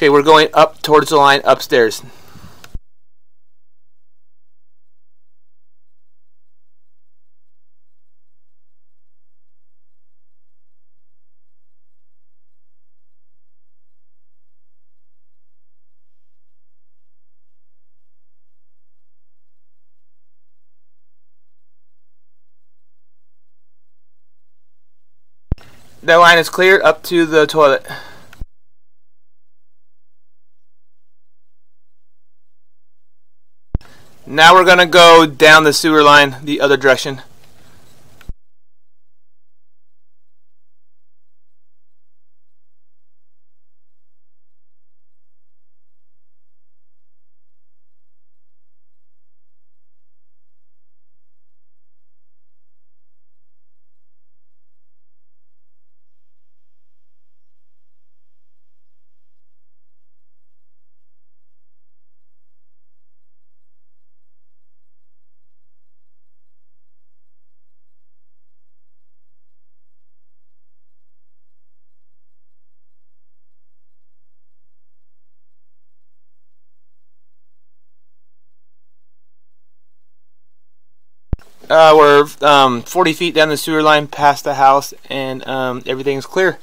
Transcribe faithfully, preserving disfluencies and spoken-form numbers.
Okay, we're going up towards the line upstairs. That line is clear up to the toilet. Now we're going to go down the sewer line the other direction. Uh, we're um, forty feet down the sewer line past the house, and um, everything's clear.